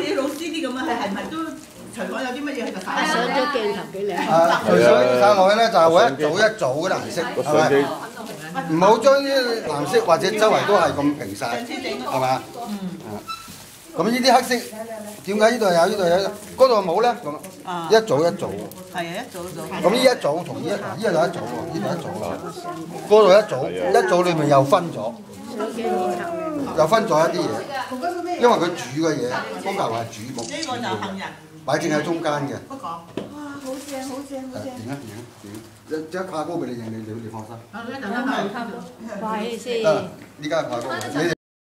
你老師啲咁啊，係咪都隨講有啲乜嘢就擺上咗鏡頭幾靚。 佢想散落去咧，就係會一組一組嗰啲顏色，係咪？唔好將啲藍色或者周圍都係咁平晒，係嘛？咁呢啲黑色點解呢度有呢度有，嗰度冇咧？咁一組一組。 係啊，一組一組。 咁呢一組同呢度一組喎，呢度一組啦，嗰度一組，一組裏面又分咗，又分咗一啲嘢，因為佢煮嘅嘢，嗰嚿係煮木， 呢個就杏仁， 擺正喺中間嘅。 不過，哇，好正好正好正。 影啊影啊影！即刻掛高俾你影，你放心。 快先。 得，依家掛高，你哋。